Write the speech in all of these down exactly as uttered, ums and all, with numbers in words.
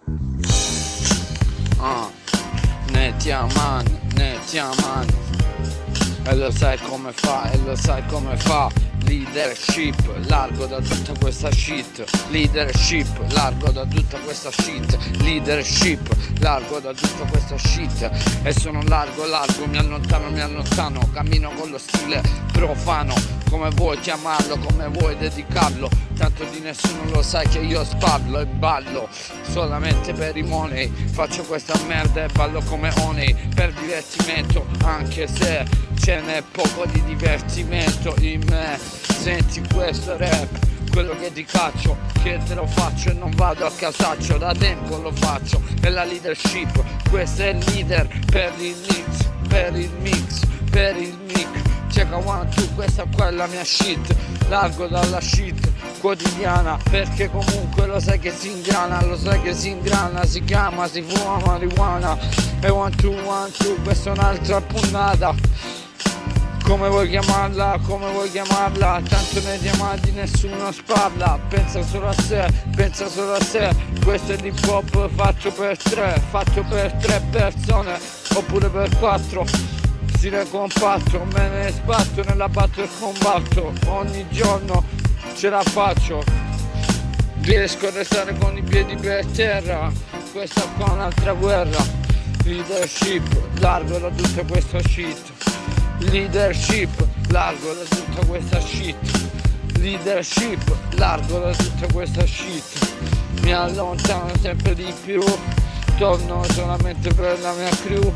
Ah, Netiaman, Netiaman. E lo sai come fa, e lo sai come fa. Leadership, largo da tutta questa shit. Leadership, largo da tutta questa shit. Leadership, largo da tutta questa shit. E sono largo, largo, mi allontano, mi allontano. Cammino con lo stile profano, come vuoi chiamarlo, come vuoi dedicarlo. Tanto di nessuno lo sai che io sparlo e ballo solamente per i money. Faccio questa merda e ballo come Oney per divertimento, anche se ce n'è poco di divertimento in me. Senti questo rap, quello che ti caccio, che te lo faccio e non vado a casaccio. Da tempo lo faccio, è la leadership. Questo è il leader per il mix, per il mix, per il mic. Check one, two, questa qua è la mia shit. Largo dalla shit quotidiana, perché comunque lo sai che si ingrana, lo sai che si ingrana, si chiama, si fuma marijuana. E one, two, one, two, questa è un'altra punnata. Come vuoi chiamarla, come vuoi chiamarla, tanto nei diamanti nessuno sparla. Pensa solo a sé, pensa solo a sé. Questo è l'hip hop fatto per tre, fatto per tre persone, oppure per quattro. Stile compatto, me ne sbatto nella battle combatto. Ogni giorno ce la faccio, riesco a restare con i piedi per terra. Questa qua è un'altra guerra. Leadership, largo da tutta questa shit. Leadership, largo da tutta questa shit. Leadership, largo da tutta questa shit. Mi allontano sempre di più, torno solamente per la mia crew,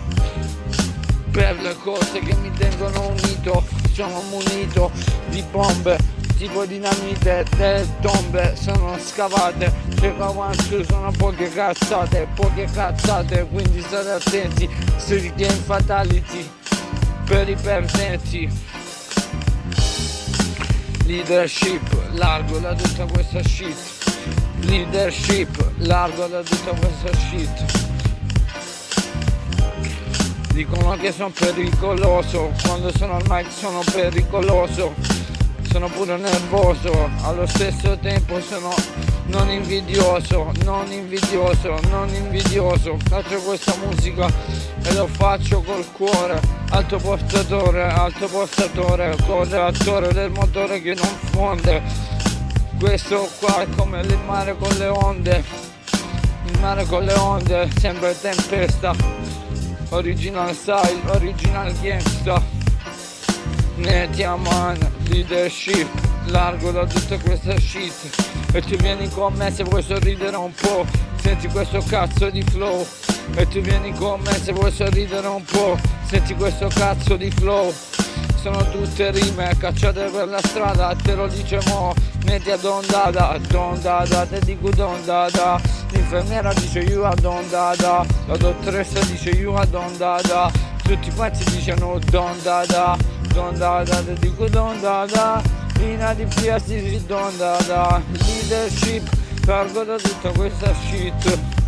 per le cose che mi tengono unito. Sono munito di bombe tipo dinamite, delle tombe sono scavate. Cerca quanto sono poche cazzate, poche cazzate, quindi state attenti. Street game fatality per i perdenti. Leadership, largo da tutta questa shit. Leadership, largo da tutta questa shit. Dicono che sono pericoloso, quando sono al mic sono pericoloso. Sono pure nervoso, allo stesso tempo sono non invidioso, non invidioso, non invidioso. Faccio questa musica e lo faccio col cuore. Alto portatore, alto portatore, correttore del motore che non fonde. Questo qua è come il mare con le onde. Il mare con le onde sembra tempesta. Original style, original gangsta. Netiaman, leadership, largo da tutta questa shit. E tu vieni con me se vuoi sorridere un po'. Senti questo cazzo di flow. E tu vieni con me se vuoi sorridere un po'. Senti questo cazzo di flow. Sono tutte rime cacciate per la strada, te lo dice mo. Metti a dondada, dondada, te dico dondada. L'infermiera dice you a dondada. La dottoressa dice you a dondada. Tutti quanti dicono dondada, dondada, te dico dondada. In A D P S dici dondada. Leadership, largo da tutta questa shit.